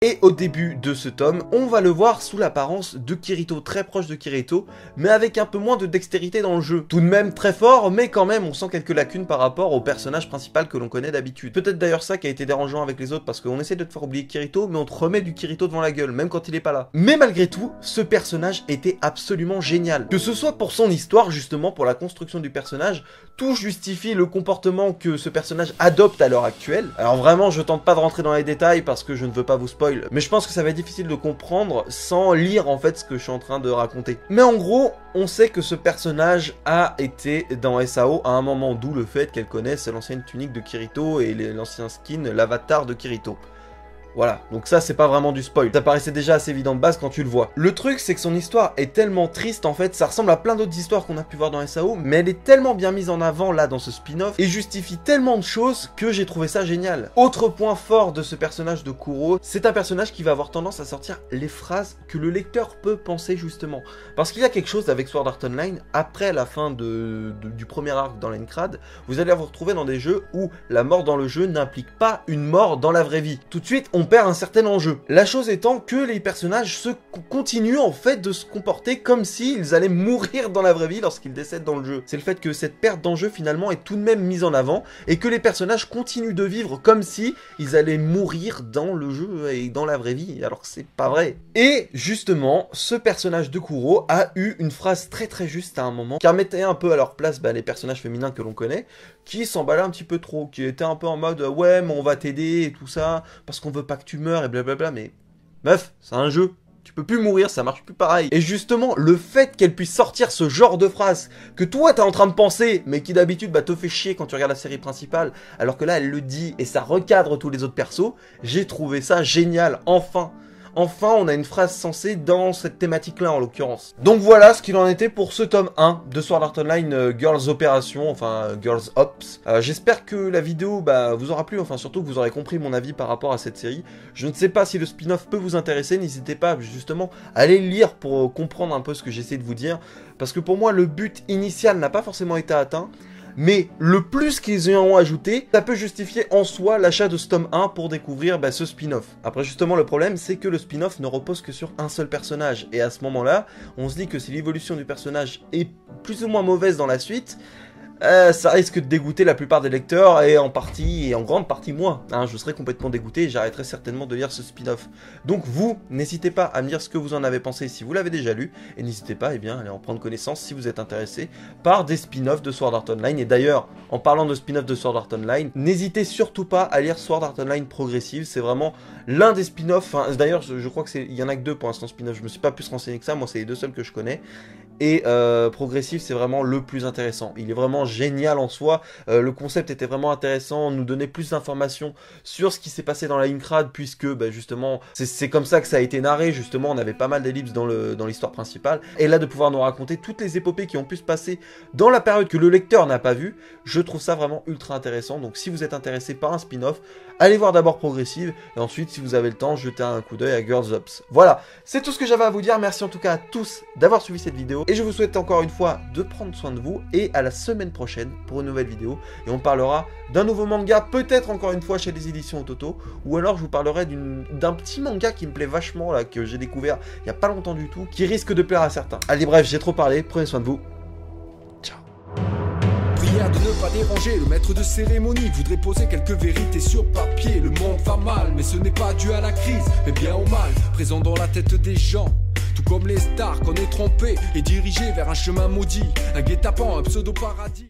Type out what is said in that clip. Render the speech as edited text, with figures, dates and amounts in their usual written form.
Et au début de ce tome, on va le voir sous l'apparence de Kirito, très proche de Kirito, mais avec un peu moins de dextérité dans le jeu. Tout de même très fort, mais quand même on sent quelques lacunes par rapport au personnage principal que l'on connaît d'habitude. Peut-être d'ailleurs ça qui a été dérangeant avec les autres, parce qu'on essaie de te faire oublier Kirito, mais on te remet du Kirito devant la gueule, même quand il est pas là. Mais malgré tout, ce personnage était absolument génial. Que ce soit pour son histoire, justement, pour la construction du personnage, tout justifie le comportement que ce personnage adopte à l'heure actuelle. Alors vraiment, je tente pas de rentrer dans les détails, parce que je ne veux pas vous spoiler, mais je pense que ça va être difficile de comprendre sans lire en fait ce que je suis en train de raconter. Mais en gros, on sait que ce personnage a été dans SAO à un moment, d'où le fait qu'elle connaisse l'ancienne tunique de Kirito et l'ancien skin, l'avatar de Kirito. Voilà, donc ça c'est pas vraiment du spoil, ça paraissait déjà assez évident de base quand tu le vois. Le truc c'est que son histoire est tellement triste en fait, ça ressemble à plein d'autres histoires qu'on a pu voir dans SAO, mais elle est tellement bien mise en avant là dans ce spin-off, et justifie tellement de choses que j'ai trouvé ça génial. Autre point fort de ce personnage de Kuro, c'est un personnage qui va avoir tendance à sortir les phrases que le lecteur peut penser justement. Parce qu'il y a quelque chose avec Sword Art Online, après la fin du premier arc dans l'Encrad, vous allez vous retrouver dans des jeux où la mort dans le jeu n'implique pas une mort dans la vraie vie. Tout de suite, on perd un certain enjeu. La chose étant que les personnages continuent en fait de se comporter comme s'ils allaient mourir dans la vraie vie lorsqu'ils décèdent dans le jeu. C'est le fait que cette perte d'enjeu finalement est tout de même mise en avant et que les personnages continuent de vivre comme si ils allaient mourir dans le jeu et dans la vraie vie, alors que c'est pas vrai. Et justement, ce personnage de Kuro a eu une phrase très très juste à un moment qui remettait un peu à leur place les personnages féminins que l'on connaît, qui s'emballaient un petit peu trop, qui étaient un peu en mode ouais mais on va t'aider et tout ça parce qu'on veut pas que tu meurs et blablabla, mais meuf, c'est un jeu. Tu peux plus mourir, ça marche plus pareil. Et justement, le fait qu'elle puisse sortir ce genre de phrase que toi t'es en train de penser, mais qui d'habitude te fait chier quand tu regardes la série principale, alors que là elle le dit et ça recadre tous les autres persos, j'ai trouvé ça génial, enfin. Enfin, on a une phrase sensée dans cette thématique-là, en l'occurrence. Donc voilà ce qu'il en était pour ce tome 1 de Sword Art Online Girls Operation, enfin Girls Ops. J'espère que la vidéo vous aura plu, enfin surtout que vous aurez compris mon avis par rapport à cette série. Je ne sais pas si le spin-off peut vous intéresser, n'hésitez pas justement à aller le lire pour comprendre un peu ce que j'essaie de vous dire. Parce que pour moi, le but initial n'a pas forcément été atteint. Mais le plus qu'ils y ont ajouté, ça peut justifier en soi l'achat de ce tome 1 pour découvrir ce spin-off. Après justement le problème c'est que le spin-off ne repose que sur un seul personnage. Et à ce moment-là, on se dit que si l'évolution du personnage est plus ou moins mauvaise dans la suite, ça risque de dégoûter la plupart des lecteurs et en grande partie moi. Je serais complètement dégoûté et j'arrêterai certainement de lire ce spin-off. Donc vous, n'hésitez pas à me dire ce que vous en avez pensé si vous l'avez déjà lu et n'hésitez pas à aller en prendre connaissance si vous êtes intéressé par des spin-offs de Sword Art Online. Et d'ailleurs, en parlant de spin-off de Sword Art Online, n'hésitez surtout pas à lire Sword Art Online Progressive, c'est vraiment l'un des spin-offs, d'ailleurs je crois qu'il y en a que deux pour l'instant spin-off, je me suis pas plus renseigné que ça, moi c'est les deux seuls que je connais. Et Progressive c'est vraiment le plus intéressant, il est vraiment génial en soi, le concept était vraiment intéressant, nous donnait plus d'informations sur ce qui s'est passé dans la Incrad, puisque justement c'est comme ça que ça a été narré, justement on avait pas mal d'ellipses dans l'histoire principale, et là de pouvoir nous raconter toutes les épopées qui ont pu se passer dans la période que le lecteur n'a pas vue, je trouve ça vraiment ultra intéressant. Donc si vous êtes intéressé par un spin-off, allez voir d'abord Progressive, et ensuite si vous avez le temps, jetez un coup d'œil à Girls Ops. Voilà, c'est tout ce que j'avais à vous dire, merci en tout cas à tous d'avoir suivi cette vidéo, et je vous souhaite encore une fois de prendre soin de vous, et à la semaine prochaine pour une nouvelle vidéo, et on parlera d'un nouveau manga, peut-être encore une fois chez les éditions Ototo, ou alors je vous parlerai d'un petit manga qui me plaît vachement, là, que j'ai découvert il n'y a pas longtemps du tout, qui risque de plaire à certains. Allez bref, j'ai trop parlé, prenez soin de vous. Prière de ne pas déranger, le maître de cérémonie voudrait poser quelques vérités sur papier. Le monde va mal, mais ce n'est pas dû à la crise, mais bien au mal, présent dans la tête des gens. Tout comme les stars qu'on est trompés et dirigés vers un chemin maudit, un guet-apens, un pseudo-paradis.